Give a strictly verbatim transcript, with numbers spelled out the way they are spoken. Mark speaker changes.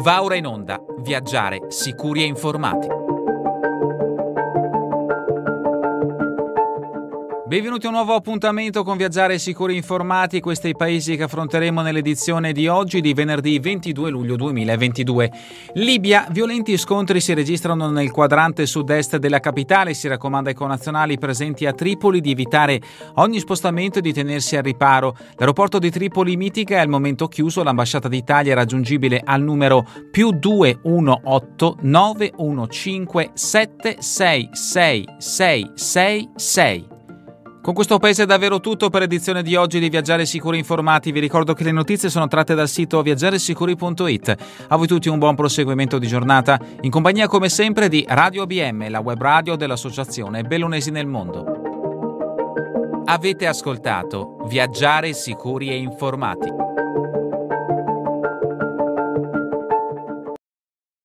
Speaker 1: Va ora in onda Viaggiare sicuri e informati. Benvenuti a un nuovo appuntamento con Viaggiare sicuri e informati. Questi i paesi che affronteremo nell'edizione di oggi di venerdì ventidue luglio duemilaventidue. Libia, violenti scontri si registrano nel quadrante sud-est della capitale. Si raccomanda ai connazionali presenti a Tripoli di evitare ogni spostamento e di tenersi al riparo. L'aeroporto di Tripoli mitiga è al momento chiuso. L'ambasciata d'Italia è raggiungibile al numero più due uno otto nove uno cinque sette sei sei sei sei sei. Con questo paese è davvero tutto per l'edizione di oggi di Viaggiare Sicuri Informati. Vi ricordo che le notizie sono tratte dal sito viaggiaresicuri punto it. A voi tutti un buon proseguimento di giornata, in compagnia come sempre di Radio A B M, la web radio dell'Associazione Bellunesi nel Mondo. Avete ascoltato Viaggiare Sicuri e Informati.